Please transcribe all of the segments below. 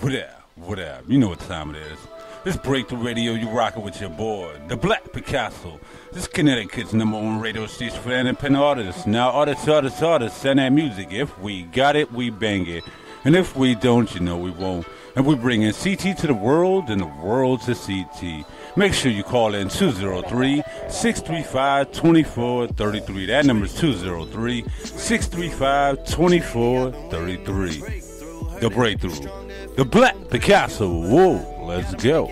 What up? You know what time it is. This Breakthrough Radio, you rockin' with your boy, the Black Picasso. This Connecticut's #1 radio station for independent artists. Now, artists, send that music. If we got it, we bang it. And if we don't, you know we won't. And we bring in CT to the world and the world to CT. Make sure you call in 203-635-2433. That number is 203-635-2433. The Breakthrough. The Black Picasso. Whoa, let's go.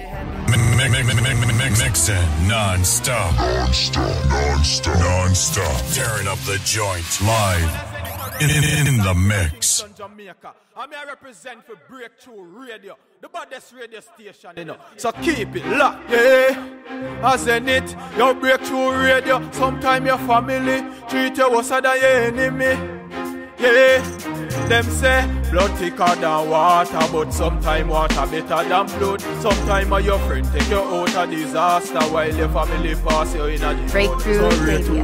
Mixing non-stop. Tearing up the joint live in the mix. I represent for Breakthrough Radio, the baddest radio station, you know. So keep it locked, yeah. As in it, your Breakthrough Radio. Sometimes your family treat you worse than your enemy. Yeah, them say blood thicker than water, but sometimes water better than blood. Sometimes your friend take you out of disaster while your family pass you in a Breakthrough Radio.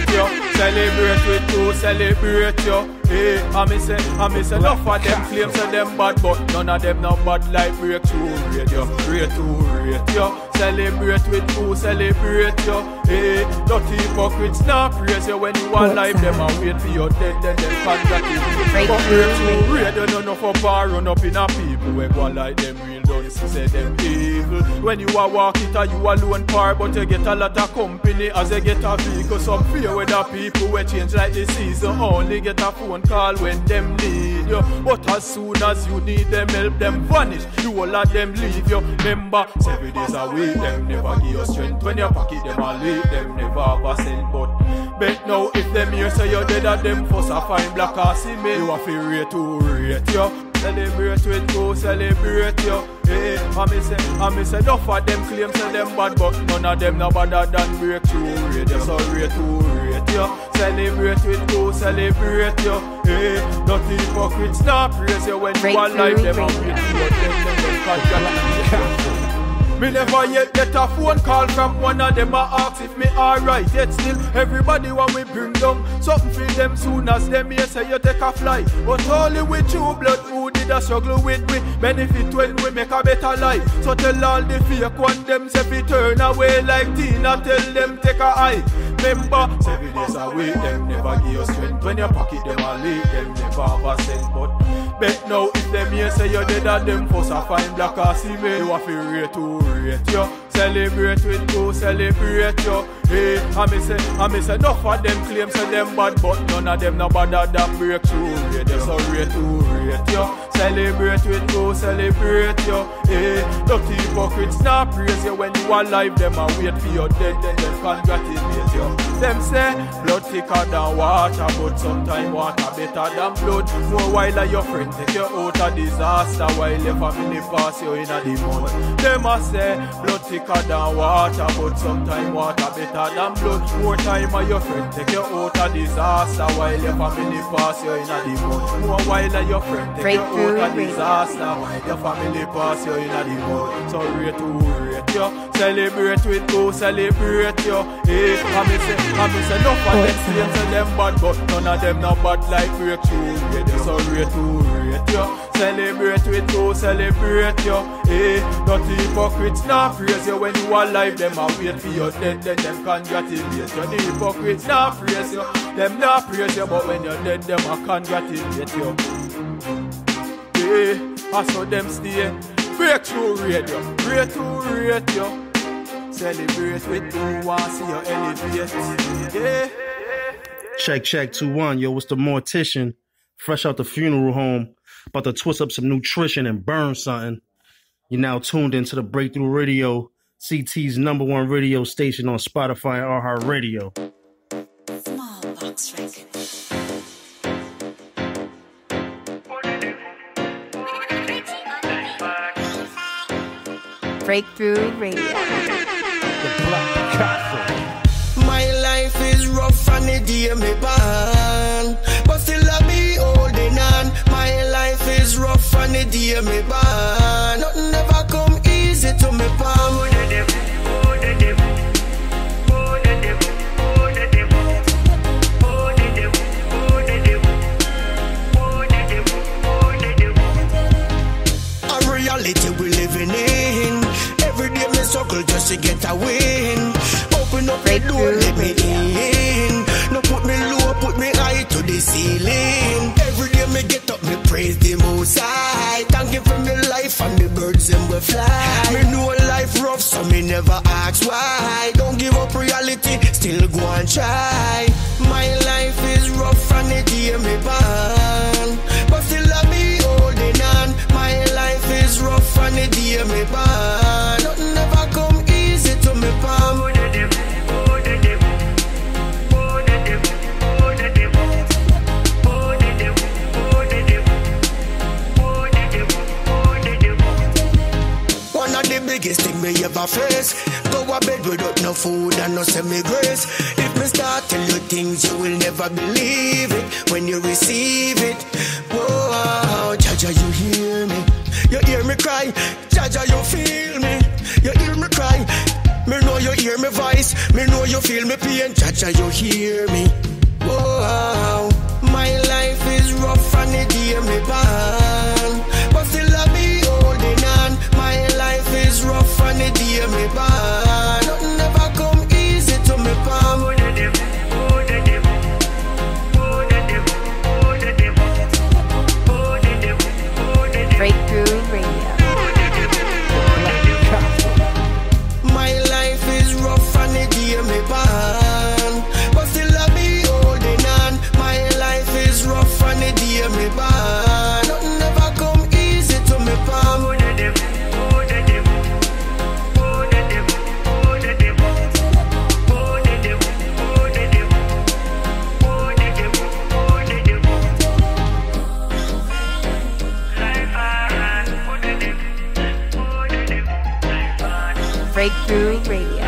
Celebrate with you, celebrate you. Hey, I miss enough of them claims of them bad, but none of them not bad like Breakthrough Radio. Breakthrough Radio. Celebrate with you, celebrate you. Hey, dirty hypocrites now praise you when you are alive. Them and wait for your dead, then them congratulate. Breakthrough Radio, none of up and run up in a people. We go like them real done, say them evil. When you are walking, you alone par, but you get a lot of company as you get a vehicle. Some fear with the people we change like the season. Only get a phone call when them need you. But as soon as you need them help, them vanish. You all of them leave you. Remember, 7 days a week, them never give you strength. When you pocket them and leave, them never have a cent. But bet now if them here say you're dead at them first a fine black or see me, you have to rate to rate you. Celebrate with you, celebrate you. Hey, I miss enough of them claims to them bad, but none of them no better than Breakthrough Radio. So rate to rate you. Celebrate with you, celebrate you. Hey, dirty hypocrites now praise you when you are alive. Them and wait for you, them congratulate. Me never yet get a phone call from one of them a ask if me alright. Yet still everybody want we bring down something for them soon as them here say you take a flight. But only with you blood who did a struggle with we benefit when we make a better life. So tell all the fake one them say we turn away like Tina, tell them take a eye. Remember 7 days a week them never give you strength. When you pocket them a leak them never have a cent. But bet now if them here say you dead at them first a fine black or see me, you have to rate to rate you. Celebrate with you, celebrate you. Hey, I miss enough of them claims to them bad, but none of them no better than Breakthrough Radio. So rate to rate you. Celebrate with you, celebrate you. Hey, dirty hypocrites now praise you when you are alive. Them and wait for your dead, then them congratulate you. Them say blood thicker than water, but sometimes water better than blood. More while your friend take you out of disaster while your family pass you in a the mud. Them a say blood thicker than water, but sometimes water better than blood. More time your friend take you out of disaster while your family pass you in a the mud. More while your friend take you out of disaster while your family pass you in a the mud. So rate to rate you. Celebrate with you, celebrate you. Hey, I miss enough of them slaves and them bad, but none of them no bad like Breakthrough Radio. So rate to rate you. Celebrate with you, celebrate you. Hey, dirty hypocrites now praise you when you are alive. Them and wait for your dead, then them congratulate you. The hypocrites now praise you. Them now praise you, but when you're dead, them a congratulate you. Hey, I saw them stay. Breakthrough Radio, Breakthrough Radio. Celebrate with you, want to see you elevate. Yeah. Check 2-1. Yo, it's the Mortician. Fresh out the funeral home. About to twist up some nutrition and burn something. You're now tuned into the Breakthrough Radio, CT's #1 radio station on Spotify and iHeartRadio. Small Box Records. Breakthrough Radio. My life is rough and the day me born, but still I be holding on. My life is rough and the day me born. Nothing ever come easy to me, palm. I'm reality we living in. Every day me struggle just to get a win. Open up the door, let me in. No put me low, put me high to the ceiling. Every day me get up, me praise the Most High. Thank Him for me life and the birds and we fly. Me know life rough, so me never ask why. Don't give up reality, still go and try. My life is rough and it hear me bad, but still I be holding on. My life is rough and it hear me bad. Nothing ever come easy to me, palm. The biggest thing me ever face. Go a bed without no food and no semi-grace. If me start tell you things, you will never believe it when you receive it. Whoa, Jaja, you hear me? You hear me cry? Jaja, you feel me? You hear me cry? Me know you hear me voice. Me know you feel me pain. Jaja, you hear me? Whoa, my life is rough and it hear me bad, but still I be holding on. My life is rough and it hear me bad. Nothing ever come easy to me, palm. Breakthrough Radio. My life is rough and it hear me bad, but still I be holding on. My life is rough and it hear me bad. Nothing ever come easy to me, palm. Breakthrough Radio.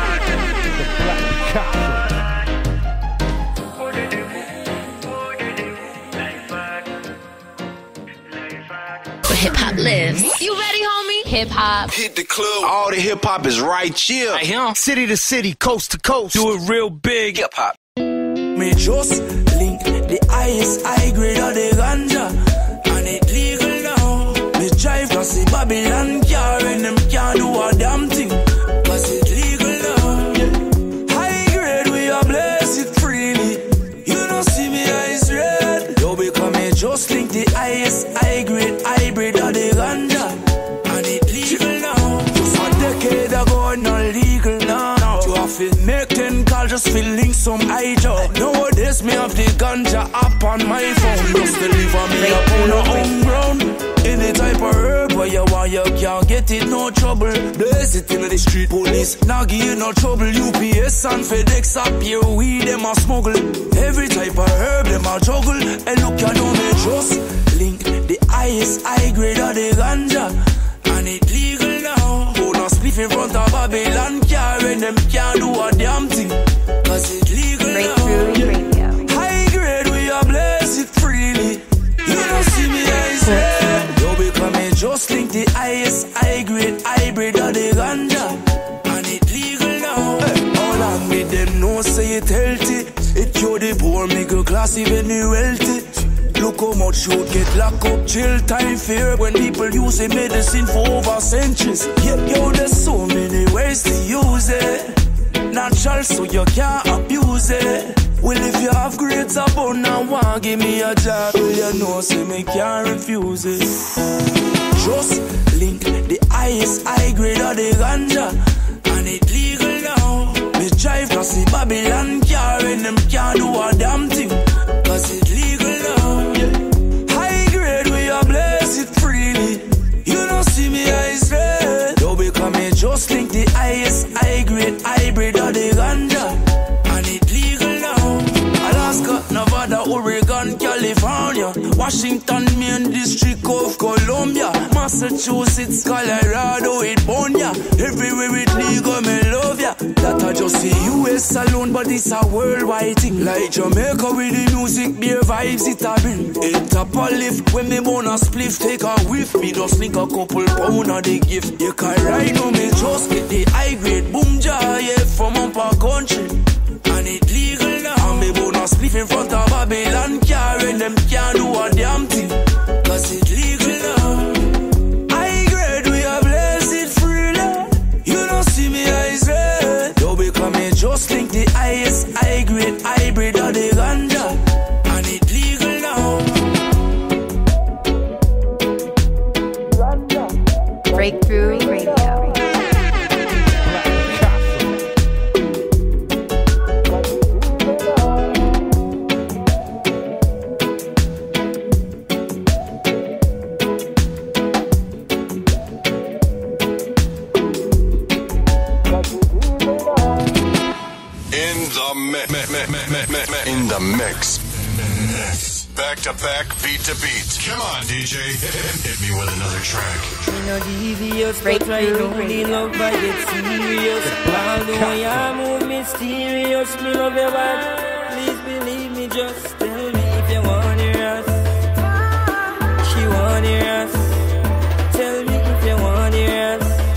Where hip hop lives. You ready, homie? Hip hop. Hit the club. All the hip hop is right here. Right here. City to city, coast to coast. Do it real big. Hip hop. Me just link the highest high grade of the ganja, and it legal now. Me drive across the Babylon car and them can't do a damn thing, cause it legal now. High grade we are blessed freely. You don't see me eyes red. Yo, because me just link the highest high grade hybrid of the ganja, and it legal now. Just a decade ago, not legal now. You have to make 10 calls just to link some high job. Nowadays me have the ganja app on my phone, just deliver me up on a home ground. Any type of herb where you want, you can't get it, no trouble. Blaze it in the street, police now give you no trouble. UPS and FedEx up here, weed them a smuggle. Every type of herb them a juggle. And look, you don't me just link the highest high grade of the ganja, and it legal now. Hold on, spliff in front of Babylon car and them can't do a damn thing, cause it legal Breakthrough now. Radio. High grade we are blessed freely. You don't see me eyes red. Yo, because me just link the highest high grade hybrid of the ganja, and it legal now. How long me them know say it healthy? It cure the poor, middle class, even the wealthy. Look how much you'd get locked up, jail time fear when people use a medicine for over centuries. Yeah, yo, there's so many ways to use it. Natural, so you can't abuse it. Well, if you have grades upon now, want give me a job, well, you know, say me can't refuse it. Just link the highest high grade of the ganja, and it legal now. Me drive across the Babylon car and them can't do a damn thing, cause it legal now. High grade we are blessed freely. You don't see me eyes red. Yo, because me just link the highest high grade hybrid of the ganja, and it legal now. Alaska, Nevada, Oregon, California, Washington, Maine, District of Columbia, Massachusetts, Colorado, it born ya. Everywhere it legal, me love ya. That I just see US alone, but it's a worldwide thing. Like Jamaica with the music, beer vibes it a bring. It tap a lift when me wanna spliff, take a whiff. Me just link a couple pound of the gift. You can ride on me, just get the high grade boom jar, yeah, from up a country, and it legal now. And me wanna spliff in front of Babylon car and them can't do a damn thing, cause it legal now. High grade Breakthrough Radio. In the mix. Back to back, beat to beat. Come on, DJ. Hit me with another track. You know, devious, but I only love I get serious. Although you move mysterious, me love your back. Please believe me, just tell me if you want to hear us. She want to hear us. Tell me if you want to hear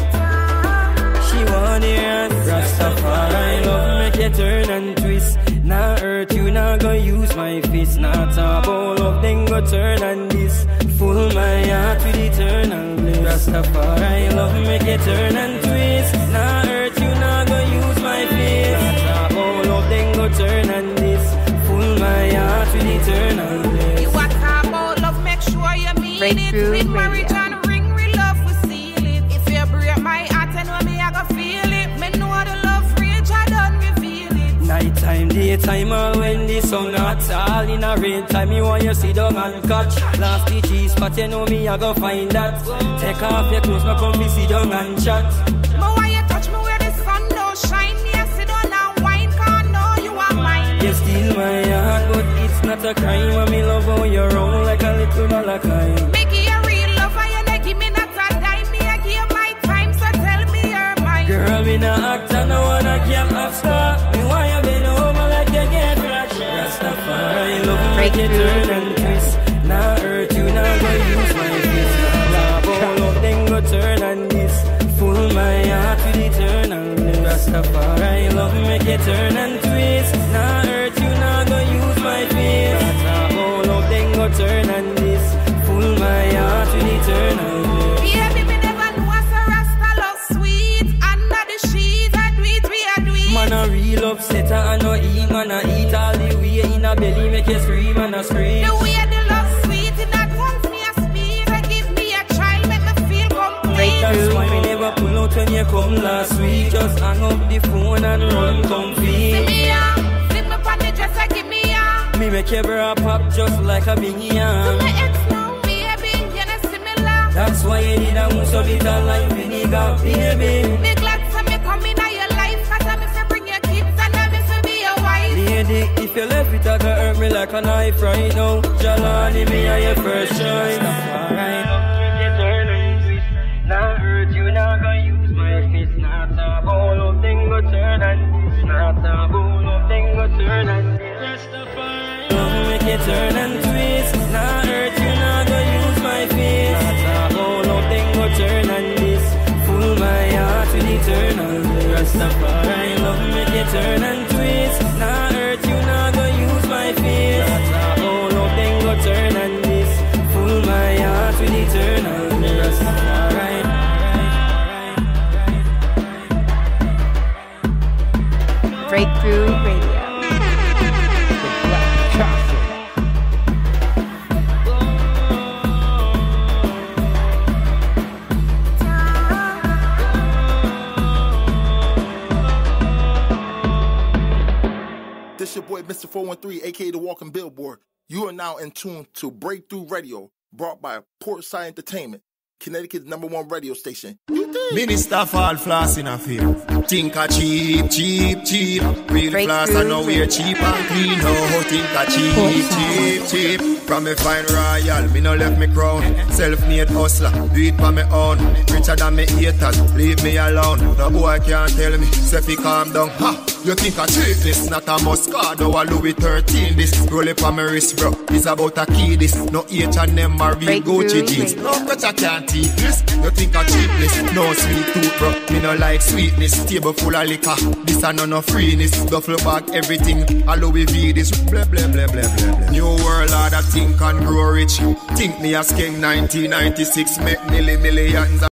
us. She want to hear us. Rastafari love make you turn and twist. Nah hurt you, nah go use my fist. Nah talk all of them go turn and this. Full my heart with eternal bliss. Rastafari love make you turn and twist. Nah hurt you, nah go use my fist. Nah talk all of them go turn and this. Full my heart with eternal bliss. You want talk about love, make sure you mean Breakthrough it. With marriage and ring, we love we seal it. If you break my heart, I know me I go feel it. Me know the love rage, I done reveal it. Nighttime, daytime, or when the sun hot. All in a rain time, you want you sit down and catch. Last the cheese spot, you know me, I go find that. Take off your clothes, now come be sit down and chat. But why you touch me where the sun don't shine? You sit down and wine, can't know you are mine. You steal my heart, but it's not a crime. And me love how you roll like a little Malachi. Make you a real lover, you not give me not a dime. Me I give my time, so tell me you're mine. Girl, me not act, I know what I can't have start. Me why you bend over like you get crushed. Rastafari love make you turn and twist. Nah hurt you, nah go use my fist. Nah all of them go turn and this. Full my heart with eternal bliss. Rastafari love make you turn and twist. Nah hurt you, nah go use my fist. Nah all of them go turn and this. Full my heart with eternal bliss. Baby, me never know us a Rasta love sweet. Under the sheets, I do it, we are do it. Man a real upsetter and no eat. Man a eat all the way in a belly make you scream and a scream. The way the love sweet, in that wants me a speed. So give me a child, make me feel complete. That's why me never pull out when you come last week. Just hang up the phone and run comfy. See me ya, flip me on the dress, I give me ya. Me make your bra pop just like a big yam. To my ex now, baby, you know similar. That's why you need a mousse of bitter like vinegar, baby. Me glad to me come in your life, cause I miss to bring your kids and I miss to be your wife. Lady, if you left it, I can hurt me like a knife right now. Jalani, me are your first choice. Alright, you turn and twist. Nah hurt you, nah go use my fist. Nah talk all of them go turn and this. Nah talk all of them go turn and this. Love make you turn and twist. Nah hurt you, nah go use my fist. Nah talk all of them go turn and this. Full my heart with eternal bliss. Rastafari love make you turn and twist. Nah hurt you, nah go use my fist. Nah talk all of them go turn and this. Full my heart with eternal bliss. Rastafari. Breakthrough Radio. This your boy Mr. 413, aka The Walking Billboard. You are now in tune to Breakthrough Radio, brought by Portside Entertainment, Connecticut's #1 radio station. Minister fall floss in a film. Think a cheap, cheap, cheap. Real floss and now we're cheap and clean. No, think a cheap, cheap, cheap. From me fine royal, me no left me crown. Self-made hustler, do it for me own. Richer than me haters, leave me alone. No boy can't tell me, say fi calm down. Ha! You think a cheapness, not a Moscato or Louis 13 this. Roll it on my wrist, bro. It's about a key this. No H&M or real Gucci jeans. No pressure can't eat this. You think a cheapness, no sweet tooth, bro. Me no like sweetness. Table full of liquor. This a no freeness. Duffel bag, everything. A Louis V this. Blah, blah, blah, blah, blah, blah. New world order think and grow rich. Think me a skeng 1996. Make millions.